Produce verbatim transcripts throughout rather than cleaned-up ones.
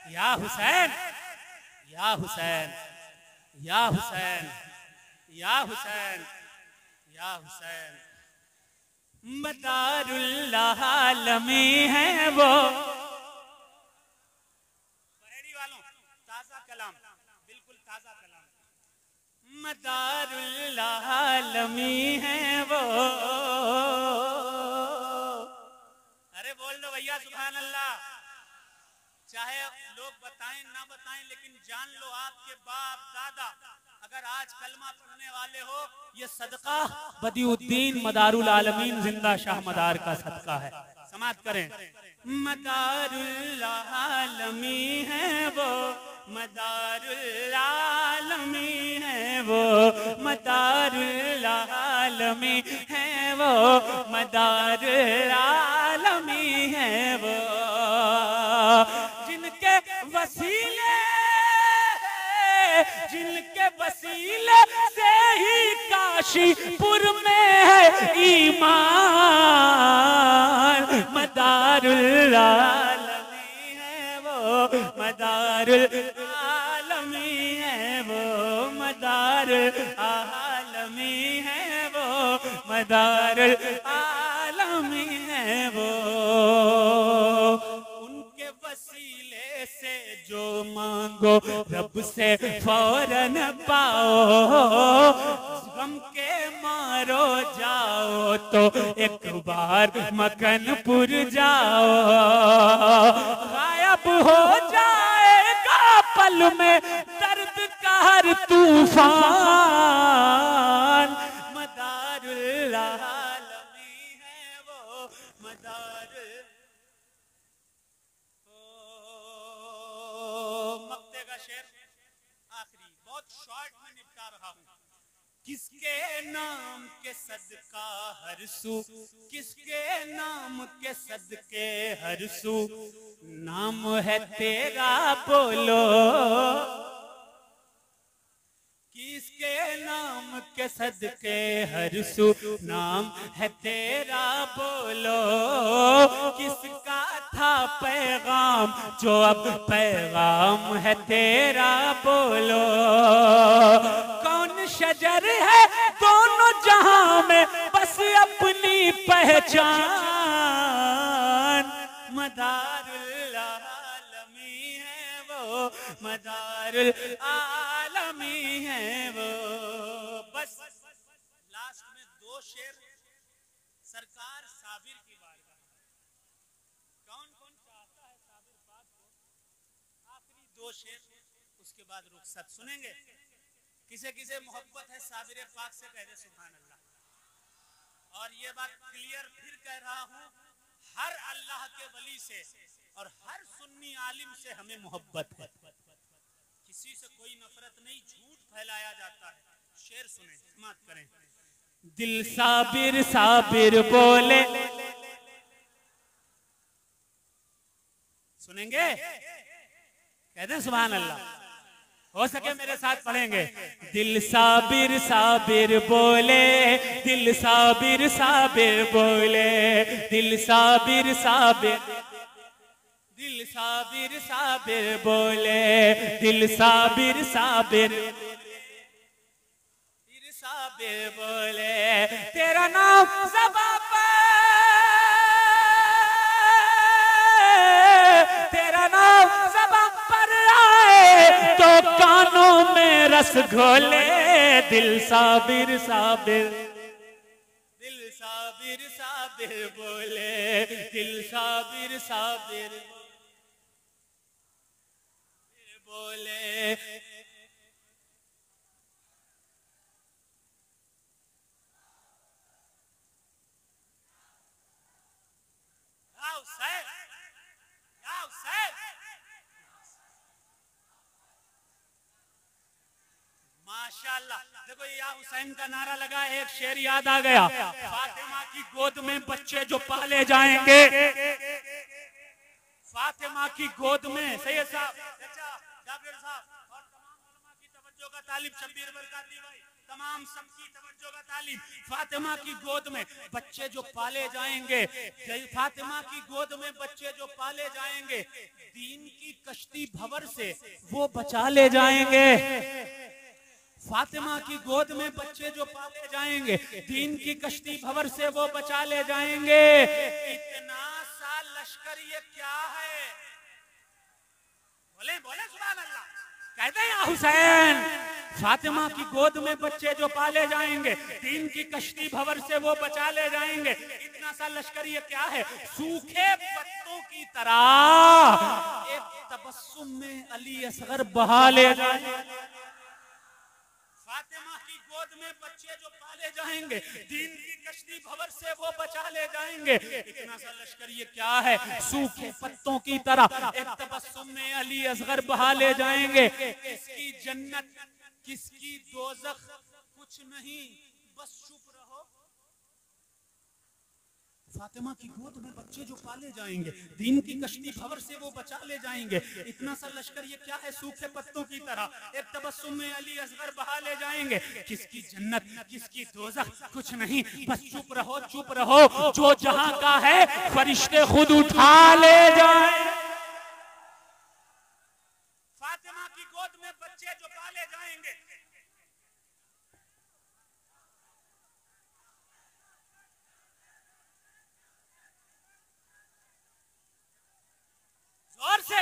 या हुसैन या हुसैन या हुसैन या हुसैन या हुसैन। मदारुल आलमी है वो, बरेली वालों ताजा कलाम, बिल्कुल ताजा कलाम। मदारुल आलमी है वो, अरे बोल दो भैया सुभान अल्लाह। चाहे लोग बताएं ना बताएं, लेकिन जान लो आपके बाप दादा अगर आज कलमा पढ़ने वाले हो, ये सदका बदिउद्दीन मदारुल आलमीन जिंदा शाह मदार का सदका है। समाप्त करें। मदारुल आलमी है वो, मदारुल आलमी है वो, मदारुल आलमी है वो, मदारुल आलमी है वो, जिनके वसीले जिनके वसीले से ही काशीपुर में है ईमान। मदारुल आलमी है वो, मदारुल आलमी है वो, मदारुल आलमी है वो, मदारुल आलमी है वो। उनके वसीले से जो मांगो रब से फौरन पाओ, गम के मारो जाओ तो एक बार मकनपुर जाओ, गायब हो जाएगा पल में दर्द का हर तूफान। मदारुल आलमी है वो, मदारुल मक्ते का शेर आखिरी, बहुत शॉर्ट में निपटा रहा हूं। किसके नाम के सदका हर सू, किसके नाम के सदके हर सू, नाम है तेरा बोलो। किसके नाम के सदके हर सू, नाम है तेरा बोलो। किसका था पैगाम जो अब पैगाम है तेरा बोलो। कौन शजर है दोनों जहां में बस अपनी पहचान। मदारुल आलमी है वो, मदारुल आलमी है वो। बस लास्ट में दो शेर सरकार साबिर की बात। कौन कौन चाहता है साबिर बात को? आखिरी दो शेर, उसके बाद रुखसत सुनेंगे। किसे किसे मोहब्बत है साबिर पाक से, कह दे सुभान अल्लाह। और ये बात क्लियर फिर कह रहा हूं, हर अल्लाह के वली से और हर सुन्नी आलिम से हमें मोहब्बत है, किसी से कोई नफरत नहीं। झूठ फैलाया जाता है। शेर सुने, समाप्त करें। दिल साबिर साबिर बोले, सुनेंगे? कह दे सुभान अल्लाह। हो सके मेरे साथ पढ़ेंगे। दिल साबिर साबिर बोले, दिल साबिर साबिर बोले, दिल साबिर साबिर, दिल साबिर साबिर बोले, दिल साबिर साबिर साबिर बोले। तेरा नाम ज़बां पे, तेरा नाम ज़बां पर आए तो कानों में रस घोले। दिल साबिर साबिर, दिल साबिर साबिर बोले, दिल साबिर साबिर बोले। माशाअल्लाह। देखो या हुसैन का नारा लगा, एक शेर याद आ गया। फातिमा की गोद में बच्चे जो पाले जाएंगे, फातिमा की गोद में, सैयद साहब, जाबिर साहब और तमाम उलमा की तवज्जो तवज्जो का तालिब शब्बीर बरकाती भाई, तमाम सबकी तवज्जो का तालिब। फातिमा की गोद में बच्चे जो पाले जाएंगे, फातिमा की गोद में बच्चे जो पाले जाएंगे, दीन की कश्ती भंवर से वो बचा ले जाएंगे। फातिमा की गोद में बच्चे जो पाले जाएंगे, दीन की कश्ती भंवर से वो बचा ले जाएंगे। इतना सा लश्कर ये क्या है? बोले बोले सुभान अल्लाह। कहते हैं या हुसैन, फातिमा की गोद में बच्चे जो पाले जाएंगे, दीन की कश्ती भंवर से वो बचा ले जाएंगे। इतना सा लश्कर ये क्या है? सूखे पत्तों की तरह एक तबस्सुम में अली असगर बहा ले जाएंगे। फातिमा की गोद में बच्चे जो पाले जाएंगे, दीन की कश्ती भंवर से वो बचा ले जाएंगे। इतना सा लश्कर ये क्या है? सूखे पत्तों की तरह एक तबस्सुम में अली असगर बहा ले जाएंगे। किसकी जन्नत किसकी दोज़ख कुछ नहीं, बस चुप रहो। फातिमा की गोद में बच्चे जो पाले जाएंगे, दीन की कश्ती भंवर से वो बचा ले जाएंगे। इतना सा लश्कर ये क्या है? सूखे पत्तों की तरह एक तबस्सुम में अली असगर बहा ले जाएंगे। किसकी जन्नत किसकी दोज़ख कुछ नहीं, बस चुप रहो चुप रहो। जो जहां का है फरिश्ते खुद उठा ले जाए। फातिमा की गोद में बच्चे जो पाले जाएंगे, और से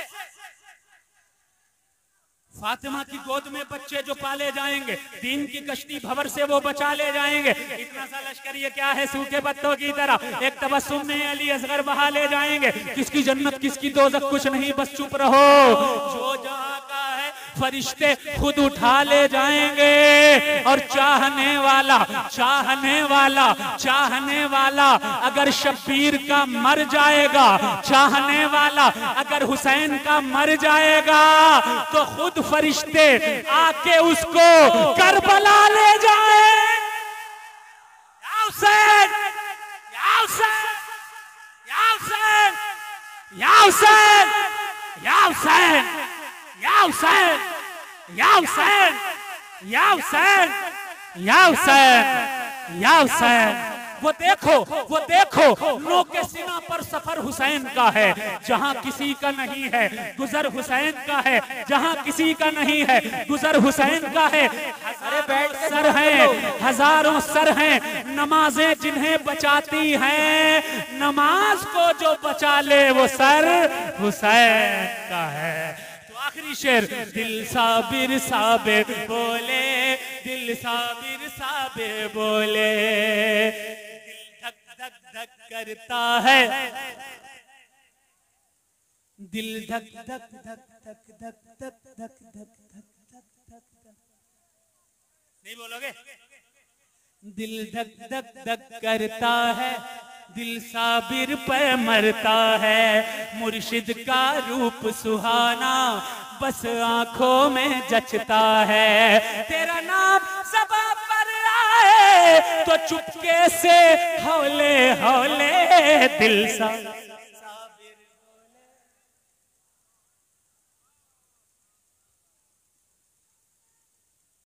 फातिमा की गोद में बच्चे जो पाले जाएंगे, दीन की कश्ती भंवर से वो बचा ले जाएंगे। इतना सा लश्कर ये क्या है? सूखे पत्तों की तरह एक तबस्सुम में अली असगर बहा ले जाएंगे। किसकी जन्नत किसकी दोज़ख कुछ नहीं, बस चुप रहो। जो जहां का है फरिश्ते खुद उठा ले जाएंगे। और चाहने वाला चाहने वाला चाहने वाला अगर शब्बीर का मर जाएगा, चाहने वाला अगर हुसैन का मर जाएगा, तो खुद फरिश्ते आके उसको करबला ले जाए। या हुसैन या हुसैन या हुसैन या हुसैन या हुसैन या हुसैन या हुसैन या हुसैन या हुसैन या हुसैन। वो देखो वो देखो नो के सीना पर सफर हुसैन का है, जहां किसी का नहीं है गुजर हुसैन का है, जहां किसी का नहीं है गुजर हुसैन का है। हजारों सर हैं हजारों सर हैं, नमाजें जिन्हें बचाती हैं, नमाज को जो बचा ले वो सर हुसैन का है। तो आखिरी शेर, दिल साबिर साबिर बोले, दिल साबिर साबिर बोले, धक धक करता है, दिल धक धक धक धक धक धक धक धक धक धक। नहीं बोलोगे? दिल धक धक धक करता है, दिल साबिर पे मरता है, मुर्शिद का रूप सुहाना बस आंखों में जचता है। तेरा नाम ज़बां पर आए तो चुपके से हौले हौले दिल सा